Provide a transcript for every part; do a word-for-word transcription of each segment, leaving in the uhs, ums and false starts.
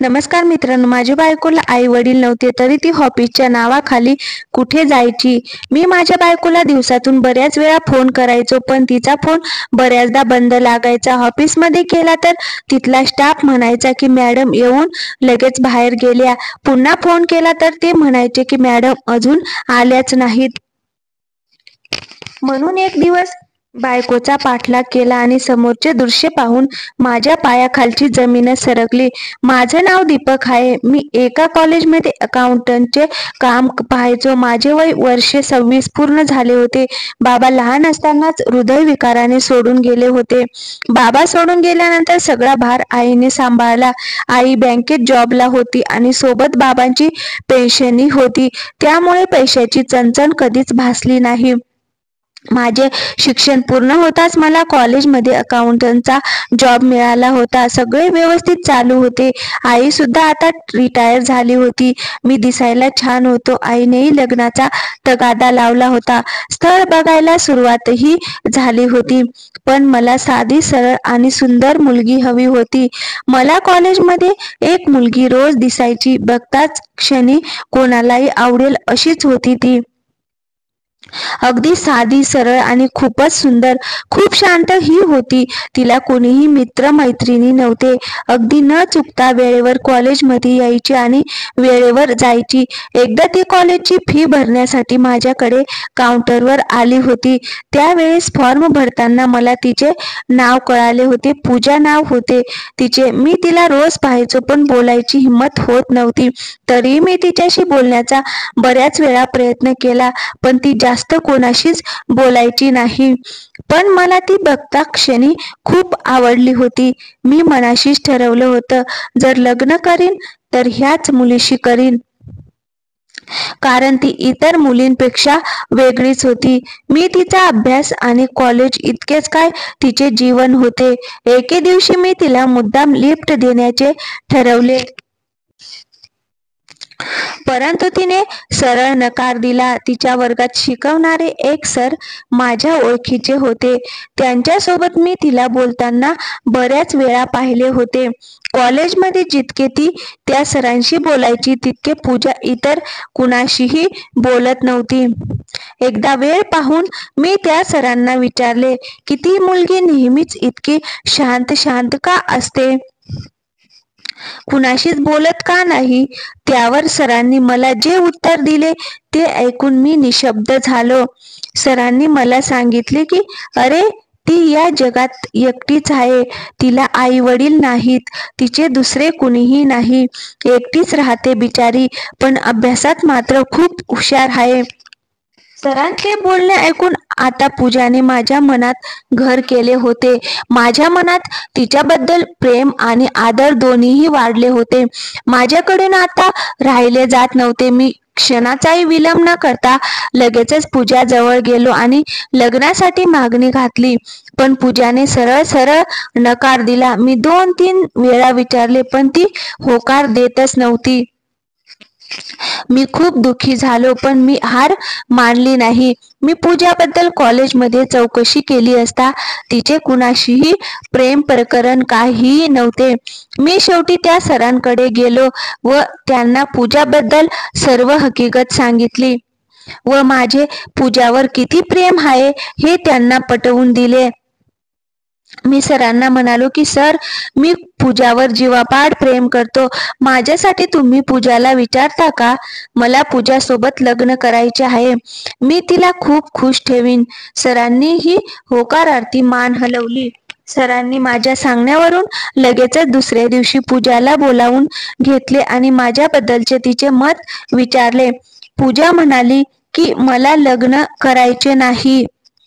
नमस्कार मित्रांनो, माझ्या बायकोला आई वडील नव्हते तरी ती हॉबीच्या नावाखाली कुठे जायची. मी माझ्या बायकोला दिवसातून बऱ्याच वेळा फोन करायचो, पण तिचा फोन बऱ्याचदा बंद लागायचा. ऑफिसमध्ये केला तर तिथला स्टाफ म्हणायचा की मॅडम येऊन लगेच बाहेर गेल्या. पुन्हा फोन केला तर ते म्हणायचे की मॅडम अजून आल्याच नाहीत. म्हणून एक दिवस बायकोचा पाठलाग केला आणि समोरचे दृश्य पाहून माझ्या पायाखालची जमीनच सरकली. माझं नाव दीपक आहे. मी एका कॉलेजमध्ये अकाउंटंटचे काम पाहायचो. माझे वय वर्षे सव्वीस पूर्ण झाले होते. बाबा लहान असतानाच हृदयविकाराने सोडून गेले होते. बाबा सोडून गेल्यानंतर सगळा भार आईने सांभाळला. आई बँकेत जॉबला होती आणि सोबत बाबांची पेन्शनही होती, त्यामुळे पैशाची चणचण कधीच भासली नाही. माझे शिक्षण पूर्ण होताच मला कॉलेजमध्ये अकाउंटंटचा जॉब मिळाला होता. सगळे व्यवस्थित चालू होते. आई सुद्धा आता रिटायर झाली होती. मी दिसायला छान होतो. आईनेही लग्नाचा तगादा लावला होता. स्थळ बघायला सुरुवातही झाली होती, पण मला साधी सरळ आणि सुंदर मुलगी हवी होती. मला कॉलेजमध्ये एक मुलगी रोज दिसायची. बघताच क्षणी कोणालाही आवडेल अशीच होती ती. अगदी साधी सरळ आणि खूपच सुंदर. खूप शांत ही होती. तिला कोणीही मित्र मैत्रिणी नव्हते. अगदी न चुकता वेळेवर कॉलेजमध्ये यायची आणि वेळेवर जायची. एकदा ती कॉलेजची फी भरण्यासाठी माझ्याकडे काउंटरवर आली होती. त्यावेळेस फॉर्म भरताना मला तिचे नाव कळाले होते. पूजा नाव होते तिचे. मी तिला रोज पाहायचो, पण बोलायची हिंमत होत नव्हती. तरी मी तिच्याशी बोलण्याचा बऱ्याच वेळा प्रयत्न केला, पण ती जास्त कोणाशीच बोलायची नाही. पण मला ती बघता क्षणी खूप आवडली होती. मी मनाशीच ठरवलं होतं, जर लग्न करीन तर ह्याच मुलीशी करीन, कारण ती इतर मुलींपेक्षा वेगळीच होती. मी तिचा अभ्यास आणि कॉलेज इतकेच काय तिचे जीवन होते. एके दिवशी मी तिला मुद्दाम लिफ्ट देण्याचे ठरवले, परंतु तिने सरळ नकार दिला. तिच्या वर्गात शिकवणारे एक सर माझ्या ओळखीचे होते. त्यांच्यासोबत मी तिला बोलताना बऱ्याच वेळा पाहिले होते. कॉलेजमध्ये जितके ती त्या सरांशी बोलायची तितके पूजा इतर कुणाशीही बोलत नव्हती. एकदा वेळ पाहून मी त्या सरांना विचारले की ती मुलगी नेहमीच इतकी शांत शांत का असते, कुणाशीच बोलत का नाही. त्यावर सरांनी मला जे उत्तर दिले ते ऐकून मी निशब्द झालो. सरांनी मला सांगितले की अरे ती या जगात एकटीच आहे. तिला आई वडील नाहीत, तिचे दुसरे कुणीही नाही. एकटीच राहते बिचारी, पण अभ्यासात मात्र खूप हुशार आहे. सरांचे बोलणे ऐकून आता पूजाने माझ्या मनात घर केले होते. माझ्या मनात तिच्याबद्दल प्रेम आणि आदर दोन्हीही वाढले होते. माझ्याकडून आता राहिले जात नव्हते. मी क्षणाचाही विलंब न करता लगेचच पूजा जवळ गेलो आणि लग्नासाठी मागणी घातली. पण पूजाने सरळ सरळ नकार दिला. मी दोन तीन वेळा विचारले, पण ती होकार देतच नव्हती. मी खूप दुःखी झालो, पण मी हार मानली नाही. मी पूजाबद्दल कॉलेजमध्ये चौकशी केली असता तिचे कुणाशीही प्रेम प्रकरण काहीही नव्हते. मी शेवटी त्या सरांकडे गेलो व त्यांना पूजाबद्दल सर्व हकीकत सांगितली व माझे पूजावर किती प्रेम आहे हे त्यांना पटवून दिले. मी सरांना म्हणालो की सर, मी पूजावर जीवापाड प्रेम करतो. माझ्यासाठी तुम्ही पूजाला विचारता का? मला पूजासोबत लग्न करायचे आहे. मी तिला खूप खुश ठेवीन. सरांनी ही होकारार्थी मान हलवली. सरांनी माझ्या सांगण्यावरून लगेचच दुसऱ्या दिवशी पूजाला बोलावून घेतले आणि माझ्याबद्दलचे तिचे मत विचारले. पूजा म्हणाली की मला लग्न करायचे नाही.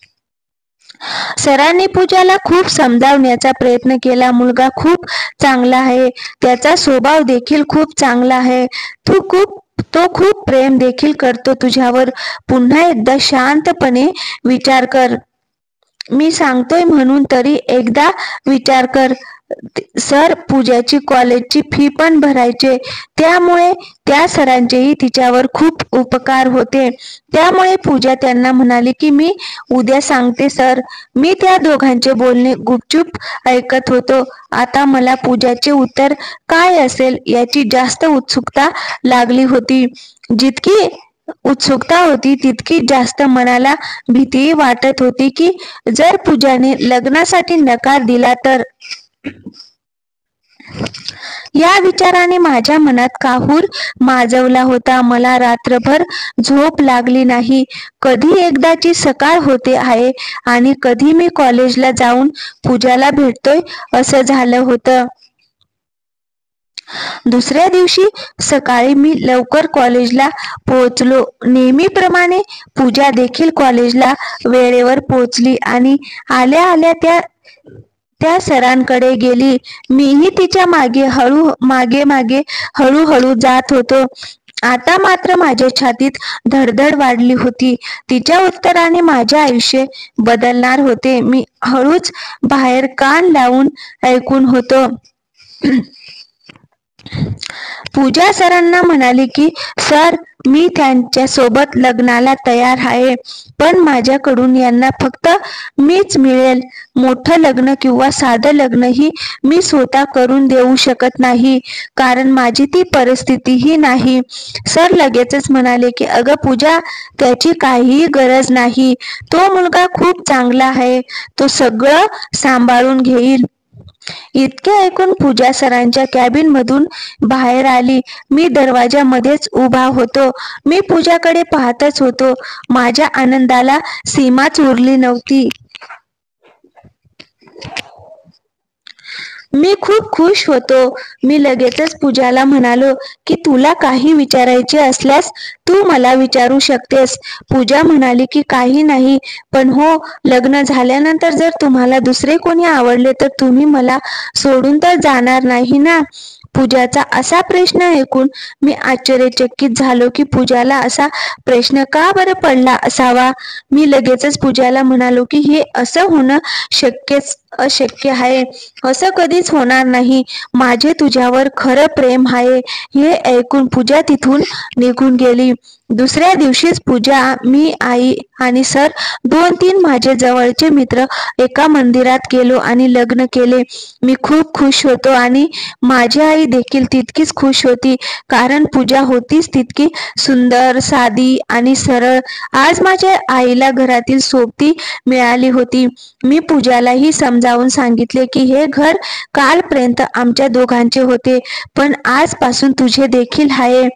सरांनी पूजाला खूप समजावण्याचा प्रयत्न केला. मुलगा खूप चांगला आहे, त्याचा स्वभाव देखील खूप चांगला आहे. तू खूप तो खूप प्रेम देखील करतो तुझ्यावर. पुन्हा एकदा शांतपणे विचार कर. मी सांगतोय म्हणून तरी एकदा विचार कर. सर पूजाची कॉलेजची फी पण भरायचे, त्यामुळे त्या सरांचेही तिच्यावर खूप उपकार होते. त्यामुळे पूजा त्यांना म्हणाली की मी उद्या सांगते सर. मी त्या दोघांचे बोलणे गुपचूप ऐकत होतो. आता मला पूजाचे उत्तर काय असेल याची जास्त उत्सुकता लागली होती. जितकी उत्सुकता होती तितकी जास्त मनाला भीतीही वाटत होती की जर पूजाने लग्नासाठी नकार दिला तर. या विचाराने माझ्या मनात काहूर माजवला होता. मला रात्रभर झोप लागली नाही. कधी एकदाची सकाळ होते आहे आणि कधी मी कॉलेजला जाऊन पूजाला भेटतोय असं झालं होतं. दुसऱ्या दिवशी सकाळी मी लवकर कॉलेजला पोहोचलो. नेहमीप्रमाणे पूजा देखील कॉलेजला वेळेवर पोहोचली आणि आल्या आल्या त्या त्या सरांकडे गेली. मीही तिच्या मागे हळू मागे मागे हळूहळू जात होतो. आता मात्र माझ्या छातीत धडधड वाढली होती. तिच्या उत्तराने माझे आयुष्य बदलणार होते. मी हळूच बाहेर कान लावून ऐकून होतो. पूजा सरांना म्हणाली की सर मी त्यांच्या सोबत लग्नाला तयार आहे, पण माझ्याकडून यांना फक्त मीच मिळेल. मोठं लग्न किंवा साधं लग्नही मी स्वतः करून देऊ शकत नाही, कारण माझी ती परिस्थितीही नाही. सर लगेचच म्हणाले की अगं पूजा, त्याची काहीही गरज नाही. तो मुलगा खूप चांगला आहे, तो सगळं सांभाळून घेईल. इतके ऐकून पूजा सरांच्या कॅबिन मधून बाहेर आली. मी दरवाजामध्येच उभा होतो. मी पूजाकडे पाहतच होतो. माझ्या आनंदाला सीमाच उरली नव्हती. मी खूप खुश होतो. मी लगेचच पूजाला म्हणालो की तुला काही विचारायचे असल्यास तू मला विचारू शकतेस. पूजा म्हणाली की काही नाही, पण हो, लग्न झाल्यानंतर जर तुम्हाला दुसरे कोणी आवडले तर तुम्ही मला सोडून तर जाणार नाही ना. पूजाचा असा प्रश्न ऐकून मी आश्चर्यचकित झालो की पूजाला असा प्रश्न का बरं पडला असावा. मी लगेचच पूजाला म्हणालो की हे असं होणं शक्यच अशक्य आहे. असं कधीच होणार नाही. माझे तुझ्यावर खरं प्रेम आहे. हे ऐकून पूजा तिथून निघून गेली. दुसऱ्या दिवशीच पूजा, मी, आई आणि सर, दोन तीन माझे जवळचे मित्र एका मंदिरात गेलो आणि लग्न केले. मी खूप खुश होतो आणि माझी आई देखील तितकीच खुश होती, कारण पूजा होतीच तितकी सुंदर, साधी आणि सरळ. आज माझ्या आईला घरातील सोबती मिळाली होती. मी पूजालाही समजावून सांगितले की हे घर कालपर्यंत आमच्या दोघांचे होते, पण आजपासून तुझे देखील आहे.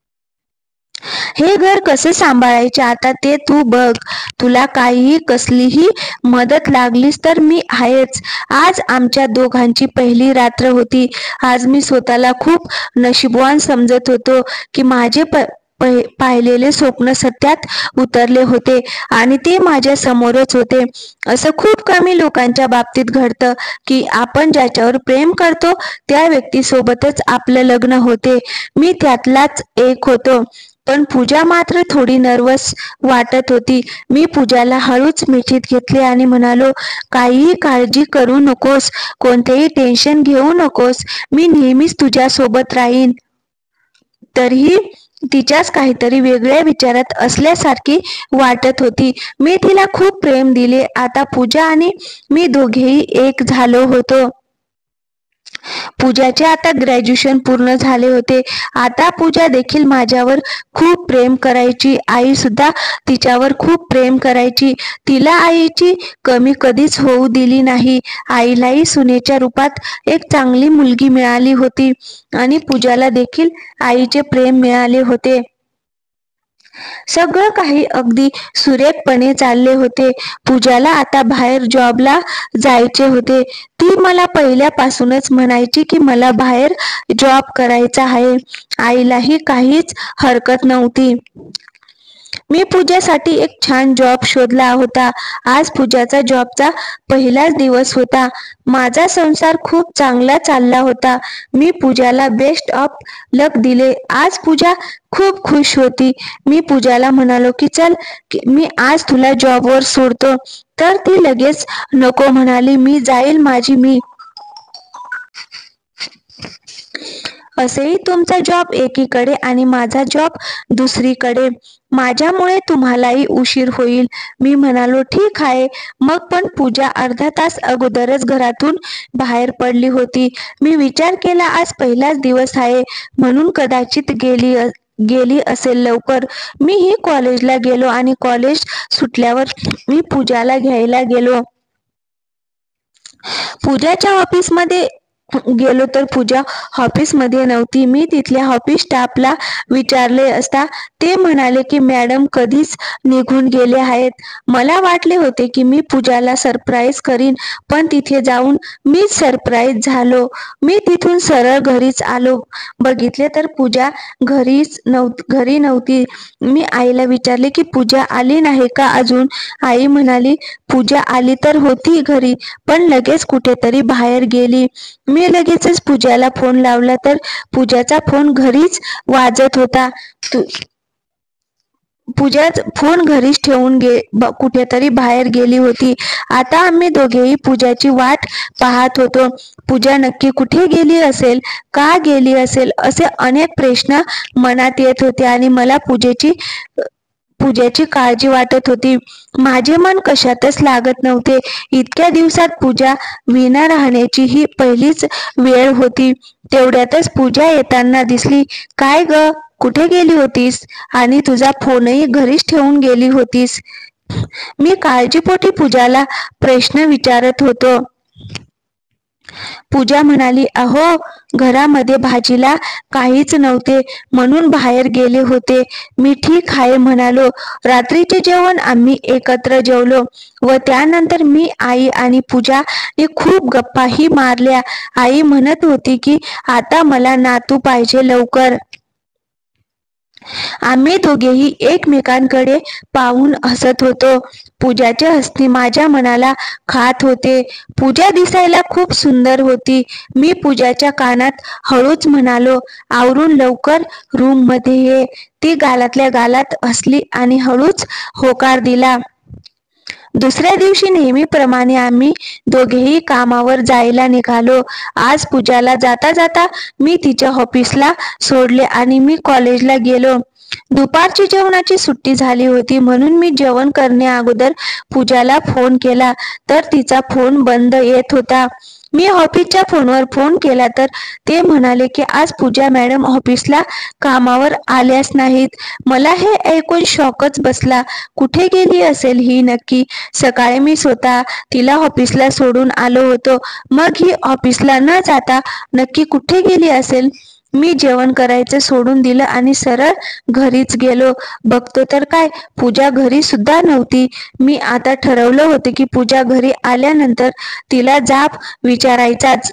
हे घर कसे सांभाळायचे आता ते तू बघ. तुला काहीही कसलीही मदत लागलीस तर मी आहेच. आज आमच्या दोघांची पहिली रात्र होती. आज मी स्वतःला खूप नशीबवान समजत होतो की माझे प पाहिलेले स्वप्न सत्यात उतरले होते आणि ते माझ्या समोरच होते. असं खूप कमी लोकांच्या बाबतीत घडतं की आपण ज्याच्यावर प्रेम करतो त्या व्यक्तीसोबतच आपलं लग्न होते. मी त्यातलाच एक होतो. पण पूजा मात्र थोडी नर्वस वाटत होती. मी पूजाला हळूच मिठीत घेतले आणि म्हणालो, काहीही काळजी करू नकोस, कोणतेही टेन्शन घेऊ नकोस, मी नेहमीच तुझ्या सोबत राहीन. तरीही तिच्याच काहीतरी वेगळ्या विचारात असल्यासारखी वाटत होती. मी तिला खूप प्रेम दिले. आता पूजा आणि मी दोघेही एक झालो होतो. पूजाचे आता ग्रॅज्युएशन पूर्ण झाले होते. आता पूजा देखील माझ्यावर खूप प्रेम करायची. आई सुद्धा तिच्यावर खूप प्रेम करायची. तिला आईची कमी कधीच होऊ दिली नाही. आईलाही सुनेच्या रूपात एक चांगली मुलगी मिळाली होती आणि पूजाला देखील आईचे प्रेम मिळाले होते. सगळं काही अगदी सुरेखपणे चालले होते. पूजाला आता बाहेर जॉबला जायचे होते. ती मला पहिल्यापासूनच म्हणायची की मला बाहेर जॉब करायचा आहे. आईलाही काहीच हरकत नव्हती. मी पूजासाठी एक छान जॉब शोधला होता. आज पूजाचा जॉबचा पहिलाच दिवस होता. माझा संसार खूप चांगला चालला होता. मी पूजाला बेस्ट ऑफ लक दिले. आज पूजा खूप खुश होती. मी पूजाला म्हणालो की चल मी आज तुला जॉबवर सोडतो, तर ती लगेच नको म्हणाली. मी जाईल माझी मी असेही तुमचा जॉब एकीकडे आणि माझा जॉब दुसरीकडे. माझ्यामुळे तुम्हालाही उशीर होईल. मी म्हणालो, ठीक आहे मग. पण पूजा अर्धा तास अगोदरच घरातून बाहेर पडली होती. मी विचार केला, आज पहिलाच दिवस आहे म्हणून कदाचित गेली गेली असेल लवकर. मीही कॉलेजला गेलो आणि कॉलेज सुटल्यावर मी पूजाला घ्यायला गेलो. पूजाच्या ऑफिसमध्ये गेलो तर पूजा ऑफिसमध्ये नव्हती. मी तिथल्या ऑफिस स्टाफला विचारले असता ते म्हणाले की मॅडम कधीच निघून गेले आहेत. मला वाटले होते की मी पूजाला सरप्राईज करीन, पण तिथे जाऊन मीच सरप्राईज झालो. मी तिथून सरळ घरीच आलो. बघितले तर पूजा घरीच नव्ह घरी नव्हती. मी आईला विचारले की पूजा आली नाही का अजून? आई म्हणाली, पूजा आली तर होती घरी, पण लगेच कुठेतरी बाहेर गेली. मी लगेचच पूजाला फोन लावला तर पूजाचा फोन घरीच वाजत होता. पूजा फोन घरीच ठेवून गे कुठेतरी बाहेर गेली होती. आता आम्ही दोघेही पूजाची वाट पाहत होतो. पूजा नक्की कुठे गेली असेल, का गेली असेल, असे अनेक प्रश्न मनात येत होते आणि मला पूजेची पूजेची काळजी वाटत होती. माझे मन कशातच लागत नव्हते. इतक्या दिवसात पूजा विना राहण्याची ही पहिलीच वेळ होती. तेवढ्यातच पूजा येताना दिसली. काय ग, कुठे गेली होतीस? आणि तुझा फोनही घरीच ठेवून गेली होतीस? मी काळजीपोटी पूजाला प्रश्न विचारत होतो. पूजा म्हणाली, अहो घरामध्ये भाजीला काहीच नव्हते म्हणून बाहेर गेले होते. मी ठीक आहे म्हणालो. रात्रीचे जेवण आम्ही एकत्र जेवलो व त्यानंतर मी, आई आणि पूजा खूप गप्पाही मारल्या. आई म्हणत होती की आता मला नातू पाहिजे लवकर. आम्ही दोघेही एकमेकांकडे पाहून हसत होतो. पूजाचे हसणे माझ्या मनाला खात होते. पूजा दिसायला खूप सुंदर होती. मी पूजाच्या कानात हळूच म्हणालो, आवरून लवकर रूम मध्ये ये. ती गालातल्या गालात हसली आणि हळूच होकार दिला. दुसऱ्या दिवशी नेहमीप्रमाणे आम्ही दोघेही कामावर जायला निघालो. आज पूजाला जाता जाता मी तिच्या ऑफिसला सोडले आणि मी कॉलेजला गेलो. दुपारची जेवणाची सुट्टी झाली होती म्हणून मी जेवण करण्या अगोदर पूजाला फोन केला तर तिचा फोन बंद येत होता. मी ऑफिसच्या फोनवर फोन केला तर ते म्हणाले की आज पूजा मॅडम ऑफिसला कामावर आल्याच नाहीत. मला हे ऐकून शॉकच बसला. कुठे गेली असेल ही नक्की? सकाळी मी स्वतः तिला ऑफिसला सोडून आलो होतो, मग ही ऑफिसला न जाता नक्की कुठे गेली असेल? मी जेवण करायचं सोडून दिलं आणि सरळ घरीच गेलो. बघतो तर काय, पूजा घरी सुद्धा नव्हती. मी आता ठरवलं होतं की पूजा घरी आल्यानंतर तिला जाब विचारायचाच.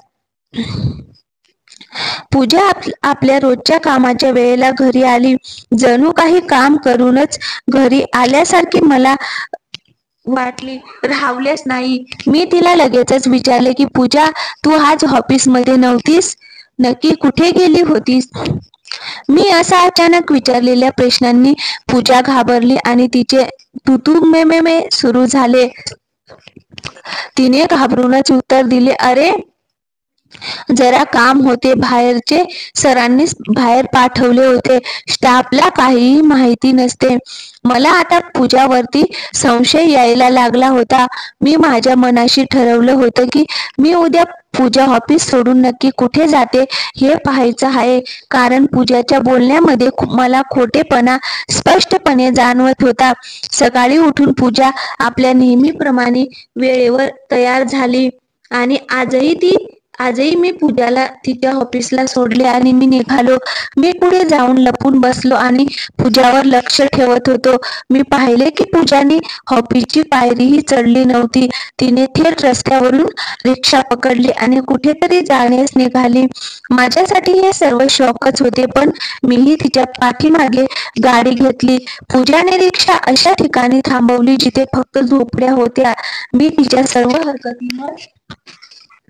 पूजा आप, आपल्या रोजच्या कामाच्या वेळेला घरी आली. जणू काही काम करूनच घरी आल्यासारखी मला वाटली, राहवलेच नाही. मी तिला लगेचच विचारले की पूजा, तू आज ऑफिसमध्ये नव्हतीस, नक्की कुठे गेली होतीस? मी असा अचानक विचारलेल्या प्रश्नांनी पूजा घाबरली आणि तिचे तुतू मे मे मे सुरू झाले. तिने घाबरूनच उत्तर दिले, अरे जरा काम होते, बाहेरचे सरांनी बाहेर पाठवले होते. स्टाफला काहीही माहिती नसते. मला आता पूजावरती संशय यायला लागला होता. मी माझ्या मनाशी ठरवलं होतं की मी उद्या पूजा ऑफिस सोडून नक्की कुठे जाते हे पाहायचं आहे, कारण पूजाच्या बोलण्यामध्ये मला खोटेपणा स्पष्टपणे जाणवत होता. सकाळी उठून पूजा आपल्या नेहमीप्रमाणे वेळेवर तयार झाली आणि आजही ती आजही मी पूजाला तिच्या ऑफिसला सोडले आणि मी निघालो. मी पुढे जाऊन लपून बसलो आणि पूजावर लक्ष ठेवत होतो. मी पाहिले की पूजाने ऑफिसची पायरीही चढली नव्हती. तिने थेट रस्त्यावरून रिक्षा पकडली आणि कुठेतरी जाण्यास निघाली. माझ्यासाठी हे सर्व शॉकच होते, पण मीही तिच्या पाठीमागे गाडी घेतली. पूजाने रिक्षा अशा ठिकाणी थांबवली जिथे फक्त झोपड्या होत्या. मी तिच्या सर्व हरकतींवर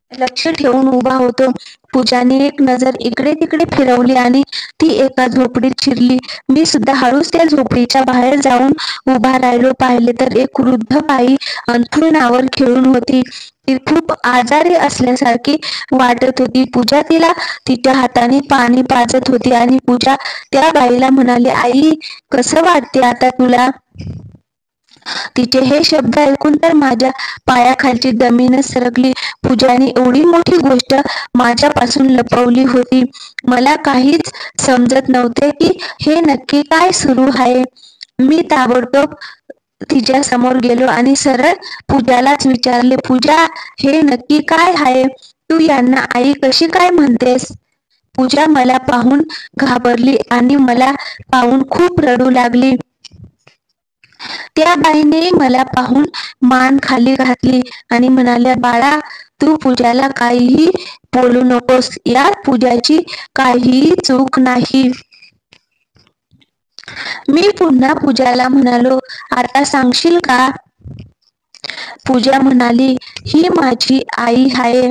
लक्ष ठेवून उभा होतो. पूजाने एक नजर इकडे तिकडे फिरवली आणि ती एका झोपडीत शिरली. मी सुद्धा हळूच त्या झोपडीच्या बाहेर जाऊन उभा राहिलो. पाहिले तर एक वृद्ध बाई अंथरुणावर खेळून होती. ती खूप आजारी असल्यासारखी वाटत होती. पूजा तिला तिच्या हाताने पाणी पाजत होती आणि पूजा त्या बाईला म्हणाली, आई, कसं वाटते आता तुला? तिचे हे शब्द ऐकून तर माझ्या पायाखालची जमीनच सरकली. पूजाने एवढी मोठी गोष्ट माझ्यापासून लपवली होती. मला काहीच समजत नव्हते की हे नक्की काय सुरू आहे. मी ताबडतोब तिच्या समोर गेलो आणि सरळ पूजालाच विचारले, पूजा, हे नक्की काय आहे? तू यांना आई कशी काय म्हणतेस? पूजा मला पाहून घाबरली आणि मला पाहून खूप रडू लागली. त्या बाईने मला पाहून मान खाली घातली आणि म्हणाल्या, बाळा, तू पूजाला काहीही बोलू नकोस. यात पूजाची काहीही चूक नाही. मी पुन्हा पूजाला म्हणालो, आता सांगशील का? पूजा म्हणाली, ही माझी आई आहे.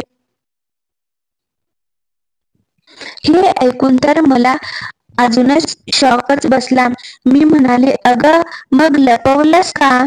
हे ऐकून तर मला अजूनच शॉकच बसला. मी म्हणाले, अगं, मग लपवलंस का?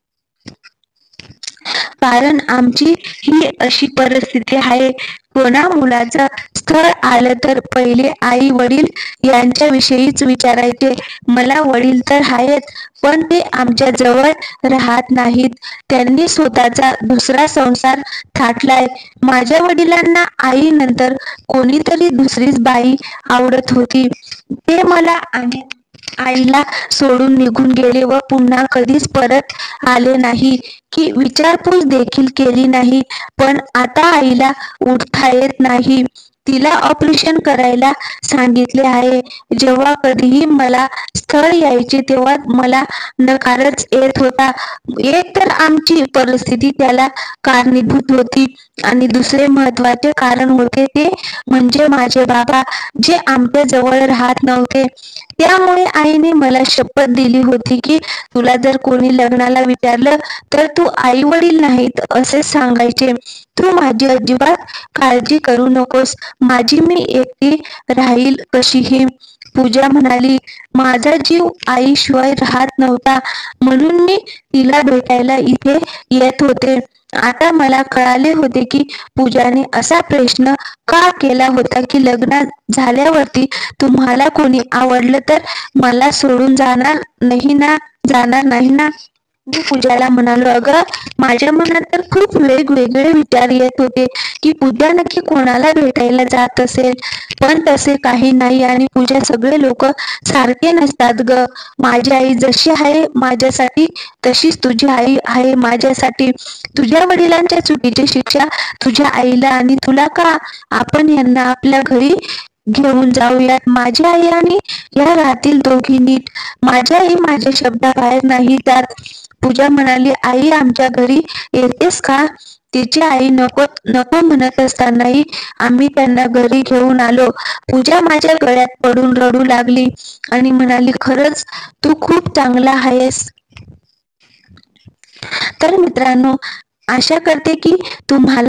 कारण आमची ही अशी परिस्थिती आहे. कोणा मुलाचं स्थळ आलं तर पहिले आई वडील यांच्याविषयीच विचारायचे. मला वडील तर आहेत, पण ते आमच्या जवळ राहत नाहीत. त्यांनी स्वतःचा दुसरा संसार थाटलाय. माझ्या वडिलांना आईनंतर कोणीतरी दुसरीच बाई आवडत होती. ते मला आणि आईला सोडून निघून गेले व पुन्हा कधीच परत आले नाही की विचारपूस देखील केली नाही. पण आता आईला उठता येत नाही. तिला ऑपरेशन करायला सांगितले आहे. जेव्हा कधीही मला स्थळ यायचे तेव्हा मला नकारच येत होता. एक तर आमची परिस्थिती त्याला कारणीभूत होती आणि दुसरे महत्वाचे कारण होते ते म्हणजे माझे बाबा, जे आमच्या जवळ राहत नव्हते. त्यामुळे आईने मला शपथ दिली होती की तुला जर कोणी लग्नाला विचारलं तर तू आई वडील नाहीत असे सांगायचे. तू माझी अजिबात काळजी करू नकोस. माझी मी एकटी राहील कशीही. पूजा म्हणाली, माझा जीव आईशिवाय राहत नव्हता, म्हणून मी तिला भेटायला इथे येत होते. आता मला कळाले होते की पूजाने असा प्रश्न का केला होता की लग्न झाल्यावरती तुम्हाला कोणी आवडलं तर मला सोडून जाणार नाही ना जाणार नाही ना मी पूजाला म्हणालो, अगं, माझ्या मनात तर खूप वेगवेगळे विचार येत होते की पूजा नक्की कोणाला भेटायला जात असेल. पण तसे काही नाही आणि पूजा, सगळे लोक सारखे नसतात ग. माझी आई जशी आहे माझ्यासाठी तशीच तुझी आई आहे माझ्यासाठी. तुझ्या वडिलांच्या चुकीची शिक्षा तुझ्या आईला आणि तुला का? आपण यांना आपल्या घरी घेऊन जाऊयात. माझी आई आणि या राहतील दोघी नीट. माझ्या आई माझ्या शब्दाबाहेर नाही जात. पूजा म्हणाली, आई, आमच्या घरी येतेस का? तिची आई नको नको म्हणत असतानाही आम्ही त्यांना घरी घेऊन आलो. पूजा माझ्या गळ्यात पडून रडू लागली आणि म्हणाली, खरंच तू खूप चांगला आहेस. तर मित्रांनो, आशा करते की तुम्हाला